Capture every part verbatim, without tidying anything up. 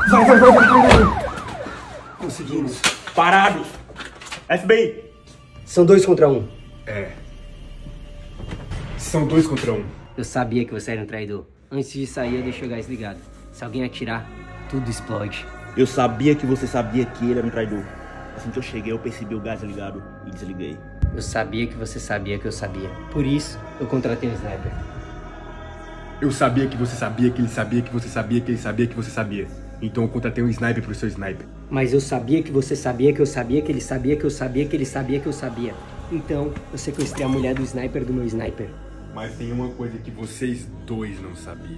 Vai, vai, vai, vai, vai, vai. Conseguimos. Parados. F B I. São dois contra um. É. São dois contra um. Eu sabia que você era um traidor. Antes de sair, eu deixei o gás ligado. Se alguém atirar, tudo explode. Eu sabia que você sabia que ele era um traidor. Assim que eu cheguei, eu percebi o gás ligado e desliguei. Eu sabia que você sabia que eu sabia. Por isso, eu contratei um sniper. Eu sabia que você sabia que ele sabia que você sabia que ele sabia que você sabia. Então eu contratei um sniper pro seu sniper. Mas eu sabia que você sabia que eu sabia que ele sabia que eu sabia que ele sabia que eu sabia. Então, eu sequestrei a mulher do sniper do meu sniper. Mas tem uma coisa que vocês dois não sabiam.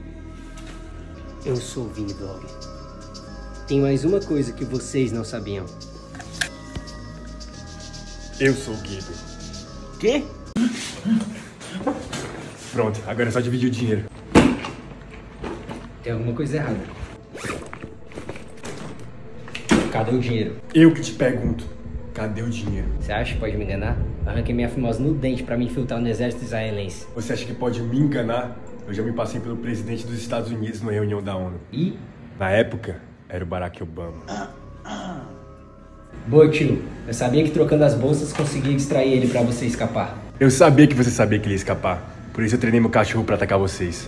Eu sou o Vini Blog. Tem mais uma coisa que vocês não sabiam. Eu sou o Guido. Quê? Pronto, agora é só dividir o dinheiro. Tem alguma coisa errada. Cadê o dinheiro? Eu que te pergunto, cadê o dinheiro? Você acha que pode me enganar? Arranquei minha famosa no dente pra me infiltrar no exército israelense. Você acha que pode me enganar? Eu já me passei pelo presidente dos Estados Unidos numa reunião da ONU. E? Na época, era o Barack Obama. Boa, tio. Eu sabia que trocando as bolsas conseguia distrair ele pra você escapar. Eu sabia que você sabia que ele ia escapar. Por isso eu treinei meu cachorro pra atacar vocês.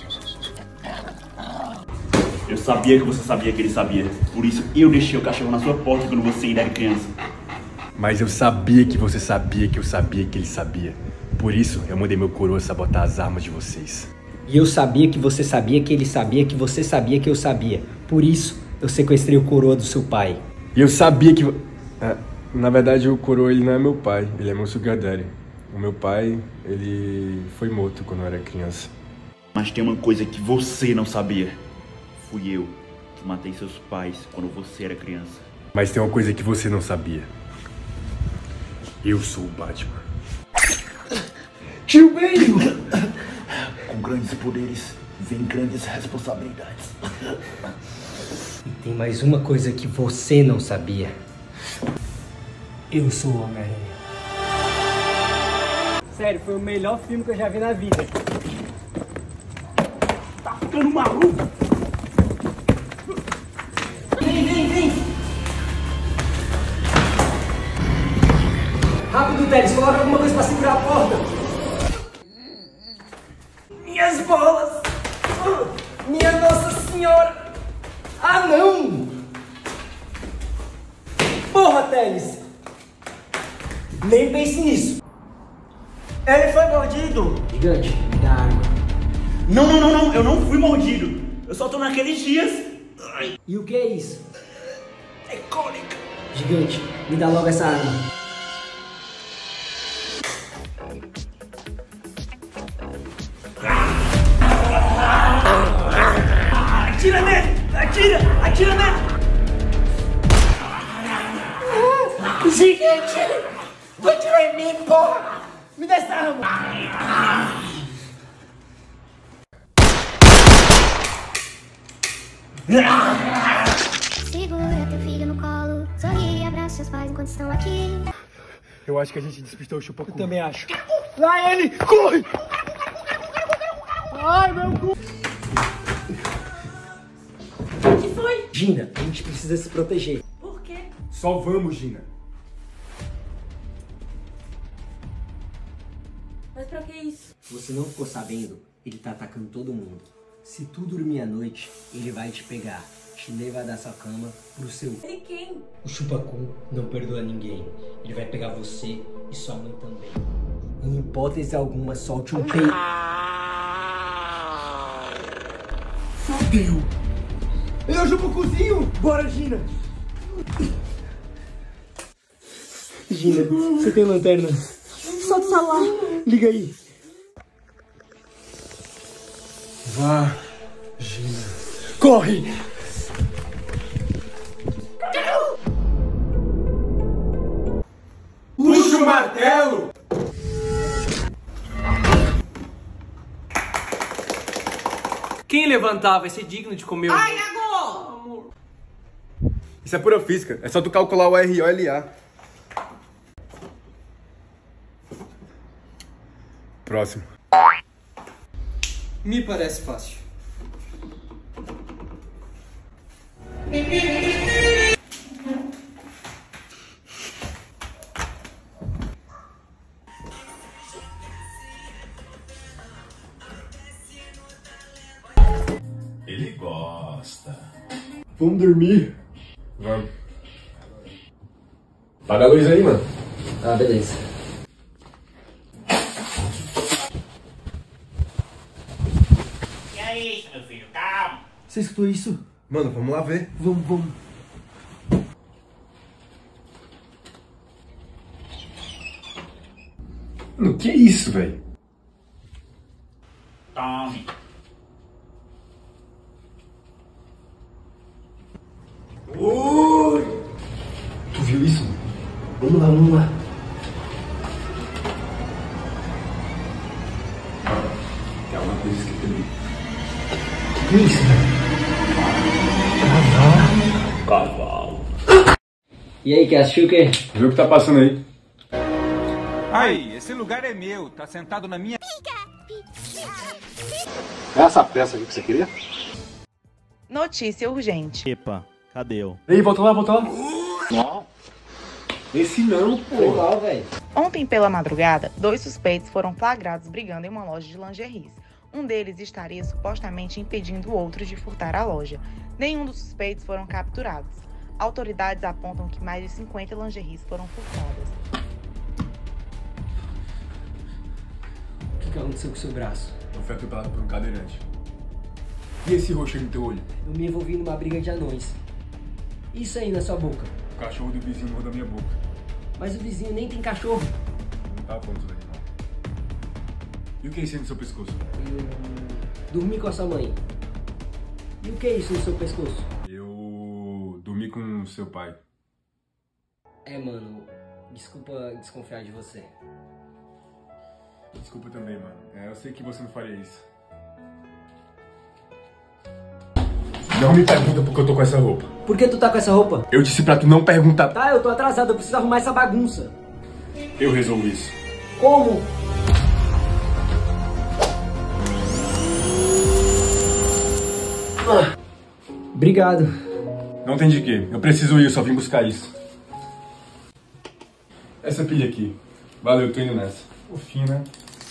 Eu sabia que você sabia que ele sabia. Por isso eu deixei o cachorro na sua porta quando você ainda era criança. Mas eu sabia que você sabia que eu sabia que ele sabia. Por isso eu mandei meu coroa sabotar as armas de vocês. E eu sabia que você sabia que ele sabia que você sabia que eu sabia. Por isso eu sequestrei o coroa do seu pai. E eu sabia que... É, na verdade o coroa ele não é meu pai, ele é meu sugar daddy. O meu pai, ele foi morto quando eu era criança. Mas tem uma coisa que você não sabia. Fui eu que matei seus pais quando você era criança. Mas tem uma coisa que você não sabia. Eu sou o Batman. Tio Bale! Com grandes poderes, vem grandes responsabilidades. E tem mais uma coisa que você não sabia. Eu sou o Homem-Aranha. Sério, foi o melhor filme que eu já vi na vida. Tá ficando maluco? Vem, vem, vem! Rápido, Teles, coloca alguma coisa pra segurar a porta. Minhas bolas! Minha Nossa Senhora! Ah, não! Porra, Teles! Nem pense nisso! Ele foi mordido! Gigante, me dá água. Não, não, não, não, eu não fui mordido. Eu só tô naqueles dias. Ai. E o que é isso? É cólica. Gigante, me dá logo essa arma. Atira nele! Atira! Atira nele! Gigante! Vai atirar em mim, porra! Me dá essa arma! Segura teu filho no colo, sorri e abraça seus pais enquanto estão aqui. Eu acho que a gente despistou o chupacu. Eu também acho. Lá ele! Corre! Ai, meu cu! O que foi? Gina, a gente precisa se proteger. Por quê? Só vamos, Gina. Mas pra que isso? Você não ficou sabendo? Ele tá atacando todo mundo. Se tu dormir à noite, ele vai te pegar, te levar da sua cama pro seu... Ele quem? O Chupacu não perdoa ninguém. Ele vai pegar você e sua mãe também. Em hipótese alguma, solte um peido. Fodeu! Ele é o Chupacuzinho! Bora, Gina! Gina, você tem lanterna? Só do celular. Liga aí. Vá, Gina. Corre! Puxa o martelo! Quem levantar vai ser digno de comer o... Ai, Iago! Isso é pura física. É só tu calcular o R O L A. Próximo. Me parece fácil. Ele gosta. Vamos dormir? Vamos. Apaga a luz aí, mano. Ah, beleza. E aí, meu filho, calma. Você escutou isso? Mano, vamos lá ver. Vamos, vamos. Mano, que isso, velho? Tome. Oi! Tu viu isso? Vamos lá, vamos lá. Tem alguma coisa escrita ali. Que isso, velho? Cavalo. E aí, quer assistir o quê? Vê o que tá passando aí. Aí, esse lugar é meu, tá sentado na minha... É essa peça aqui que você queria? Notícia urgente. Epa, cadê eu? Ei, volta lá, volta lá. Não. Esse não, Foi pô. igual, velho. Ontem pela madrugada, dois suspeitos foram flagrados brigando em uma loja de lingeries. Um deles estaria supostamente impedindo o outro de furtar a loja. Nenhum dos suspeitos foram capturados. Autoridades apontam que mais de cinquenta lingeries foram furtadas. O que que aconteceu com o seu braço? Eu fui atropelado por um cadeirante. E esse roxo aí no teu olho? Eu me envolvi numa briga de anões. Isso aí na sua boca. O cachorro do vizinho morreu da minha boca. Mas o vizinho nem tem cachorro. Não tá bom tudo animal. E o que é isso aí no seu pescoço? Eu dormi com a sua mãe. E o que é isso no seu pescoço? Eu dormi com seu pai. É, mano, desculpa desconfiar de você. Desculpa também, mano. É, eu sei que você não faria isso. Não me pergunta por que eu tô com essa roupa. Por que tu tá com essa roupa? Eu disse pra tu não perguntar. Tá, eu tô atrasado, eu preciso arrumar essa bagunça. Eu resolvo isso. Como? Ah, obrigado. Não tem de quê. Eu preciso ir, eu só vim buscar isso. Essa pilha aqui. Valeu, tô indo nessa. Fofinho, né?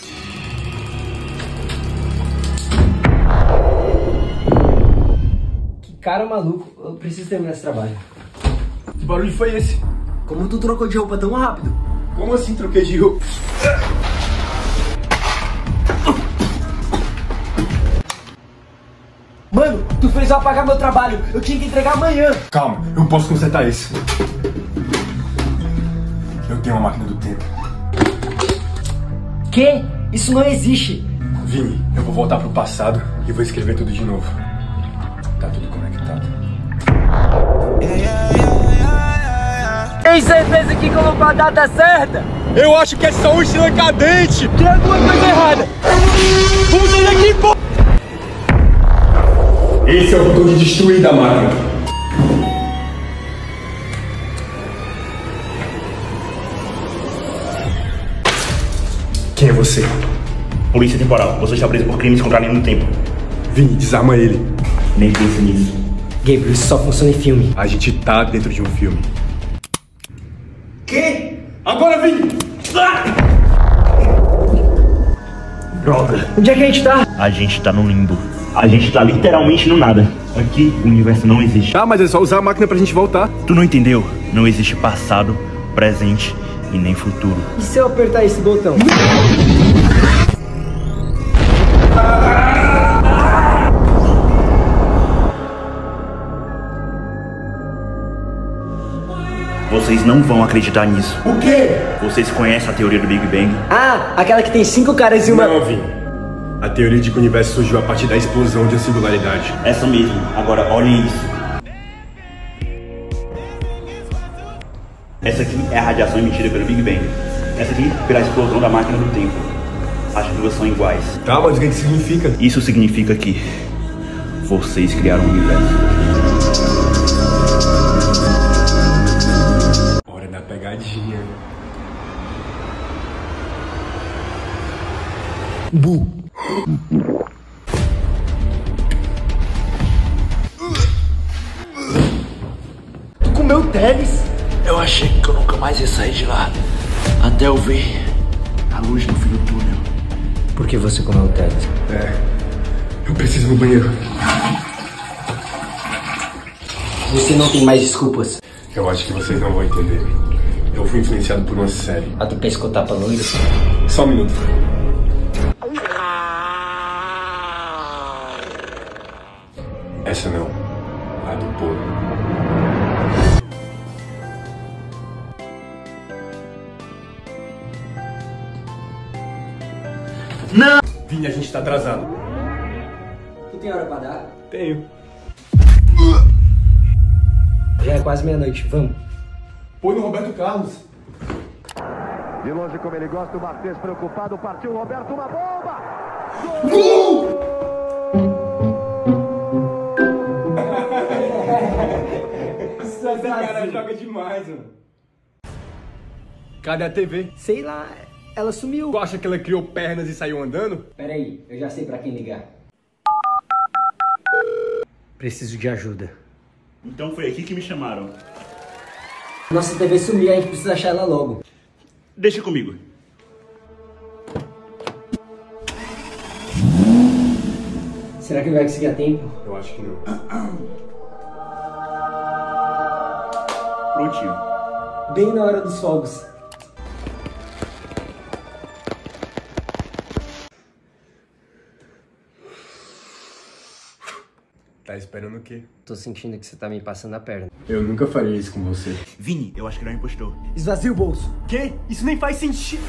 Que cara maluco. Eu preciso terminar esse trabalho. Que barulho foi esse? Como tu trocou de roupa tão rápido? Como assim troquei de roupa? Mano, tu fez eu apagar meu trabalho. Eu tinha que entregar amanhã. Calma, eu posso consertar isso. Eu tenho uma máquina do tempo. Que? Isso não existe. Vini, eu vou voltar pro passado e vou escrever tudo de novo. Tá tudo conectado. Tem certeza que colocou a data certa? Eu acho que é só um estilo cadente! Tem alguma coisa errada! Vamos sair daqui, pô! Esse é o botão de destruir da máquina. Quem é você? Polícia Temporal, você está preso por crimes contra a linha do tempo. Vini, desarma ele. Nem pense nisso. Gabriel, isso só funciona em filme. A gente tá dentro de um filme. Que? Agora, Vini! Ah! Droga. Onde é que a gente tá? A gente tá no limbo. A gente tá literalmente no nada. Aqui o universo não existe. Tá, mas é só usar a máquina pra gente voltar. Tu não entendeu? Não existe passado, presente e nem futuro. E se eu apertar esse botão? Vocês não vão acreditar nisso. O quê? Vocês conhecem a teoria do Big Bang? Ah, aquela que tem cinco caras e uma... Não, Vini. A teoria de que o universo surgiu a partir da explosão de uma singularidade. Essa mesmo. Agora olhem isso. Essa aqui é a radiação emitida pelo Big Bang. Essa aqui pela explosão da máquina do tempo. As duas são iguais. Tá, mas o que isso significa? Isso significa que vocês criaram o universo. Hora da pegadinha. Bu. o Teles? Eu achei que eu nunca mais ia sair de lá. Até eu ver a luz no fim do túnel. Por que você comeu o Teles? É, eu preciso ir no banheiro. Você não tem mais desculpas. Eu acho que vocês não vão entender. Eu fui influenciado por uma série. A do pescotapa loiro? Só um minuto. Essa não. A do Polo. Não! Vini, a gente tá atrasado. Tu tem hora pra dar? Tenho. Já é quase meia-noite, vamos. Põe no Roberto Carlos. De longe como ele gosta, o Martins preocupado, partiu o Roberto, uma bomba! Gol! Esse cara joga demais, mano. Cadê a T V? Sei lá, ela sumiu. Tu acha que ela criou pernas e saiu andando? Pera aí, eu já sei pra quem ligar. Preciso de ajuda. Então foi aqui que me chamaram. Nossa T V sumiu, a gente precisa achar ela logo. Deixa comigo. Será que vai conseguir a tempo? Eu acho que não. Prontinho. Bem na hora dos fogos. Tá esperando o quê? Tô sentindo que você tá me passando a perna. Eu nunca faria isso com você. Vini, eu acho que ele é um impostor. Esvazia o bolso. Quê? Isso nem faz sentido.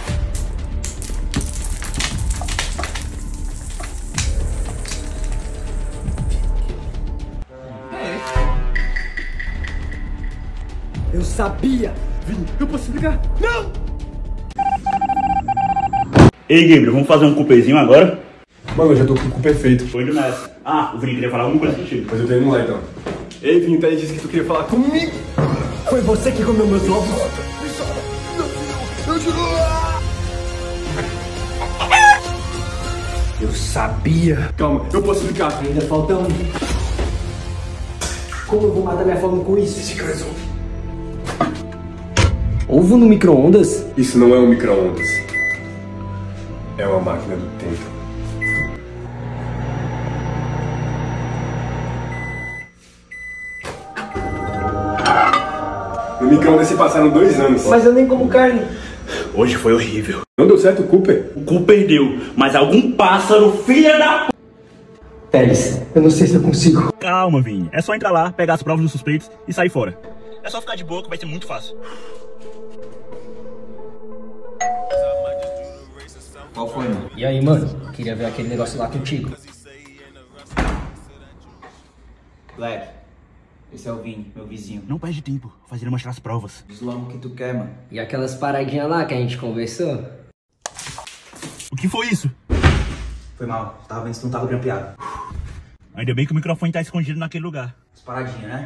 Eu sabia! Vini, eu posso explicar? Não! Ei, Gabriel, vamos fazer um cupezinho agora? Mano, eu já tô com o cu perfeito. Foi indo nessa. Ah, o Vini queria falar alguma coisa contigo. Mas eu tô indo lá então. Ei, Vini, tá aí, disse que tu queria falar comigo. Foi você que comeu meus ovos? Eu juro! Eu sabia! Calma, eu posso explicar. Ainda falta um. Como eu vou matar minha fome com isso? Esse cara resolve. Ovo no micro-ondas? Isso não é um micro-ondas. É uma máquina do tempo. No micro-ondas se passaram dois anos. Mas eu nem como carne. Hoje foi horrível. Não deu certo o Cooper? O cu perdeu, mas algum pássaro, filha da p... Teles, eu não sei se eu consigo. Calma, Vini. É só entrar lá, pegar as provas dos suspeitos e sair fora. É só ficar de boa que vai ser muito fácil. Qual foi, mano? E aí, mano? Queria ver aquele negócio lá contigo. Black, esse é o Vini, meu vizinho. Não perde tempo, faz ele mostrar as provas. Diz logo o que tu quer, mano. E aquelas paradinhas lá que a gente conversou? O que foi isso? Foi mal, tava vendo se tu não tava grampeado. Ainda bem que o microfone tá escondido naquele lugar. As paradinhas, né?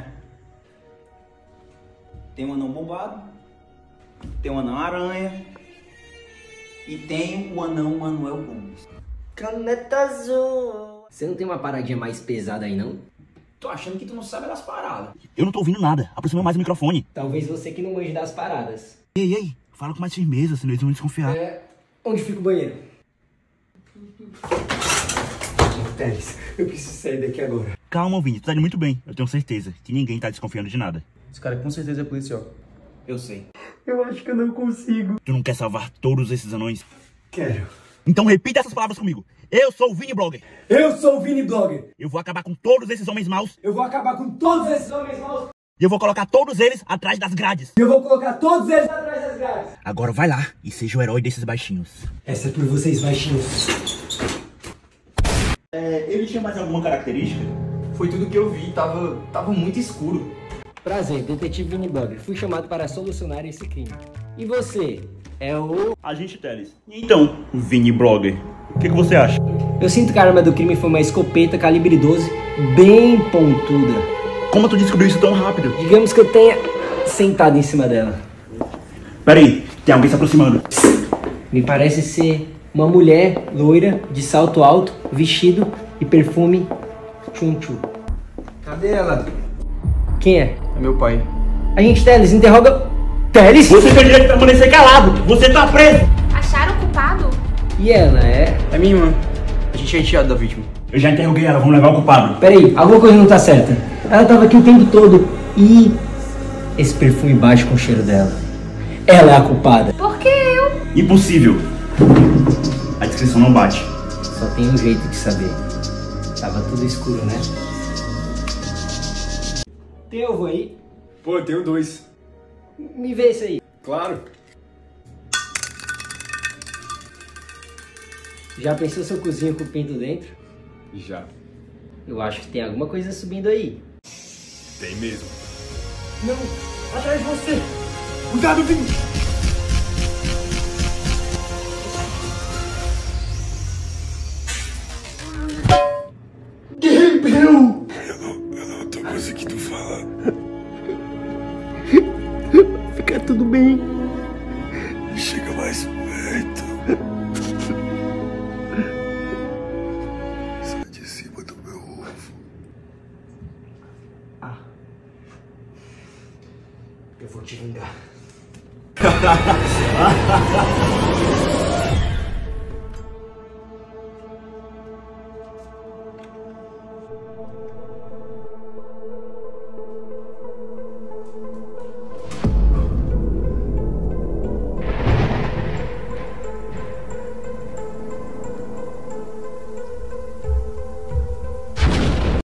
Tem um anão bombado, tem um anão aranha e tem o anão Manuel Gomes. Caneta azul. Você não tem uma paradinha mais pesada aí, não? Tô achando que tu não sabe das paradas. Eu não tô ouvindo nada, aproxima mais o microfone. Talvez você que não manje das paradas. Ei, ei, fala com mais firmeza, senão eles vão desconfiar. É... Onde fica o banheiro? Teles, eu preciso sair daqui agora. Calma, Vini, tu tá indo muito bem. Eu tenho certeza que ninguém tá desconfiando de nada. Esse cara com certeza é policial. Eu sei. Eu acho que eu não consigo. Tu não quer salvar todos esses anões? Quero. Então repita essas palavras comigo. Eu sou o Vini Blogger. Eu sou o Vini Blogger. Eu vou acabar com todos esses homens maus. Eu vou acabar com todos esses homens maus. E eu vou colocar todos eles atrás das grades. E eu vou colocar todos eles atrás das grades. Agora vai lá e seja o herói desses baixinhos. Essa é por vocês, baixinhos. É, ele tinha mais alguma característica? Foi tudo que eu vi, tava, tava muito escuro. Prazer, detetive Vini Blogger. Fui chamado para solucionar esse crime. E você? É o... Agente Teles. Então, Vini Blogger, o que, que você acha? Eu sinto que a arma do crime foi uma escopeta calibre doze, bem pontuda. Como tu descobriu isso tão rápido? Digamos que eu tenha sentado em cima dela. Peraí, tem alguém se aproximando. Me parece ser uma mulher loira, de salto alto, vestido e perfume tchum-tchum. Cadê ela? Quem é? É meu pai. Agente Teles, interroga... Teles? Você tem direito de permanecer calado! Você tá preso! Acharam o culpado? E ela é... É minha irmã. A gente é enteado da vítima. Eu já interroguei ela, vamos levar o culpado. Peraí, alguma coisa não tá certa. Ela tava aqui o tempo todo e... esse perfume bate com o cheiro dela. Ela é a culpada. Por que eu? Impossível. A descrição não bate. Só tem um jeito de saber. Tava tudo escuro, né? Tem ovo aí? Pô, eu tenho dois. Me vê isso aí. Claro. Já pensou se eu cozinho com o pinto dentro? Já. Eu acho que tem alguma coisa subindo aí. Tem mesmo. Não, atrás de você. Cuidado, Vini. Guerreiro! Eu não, eu não tô conseguindo falar. Fica tudo bem. Chega mais perto. Sai de cima do meu ovo. Ah. Eu vou te vingar.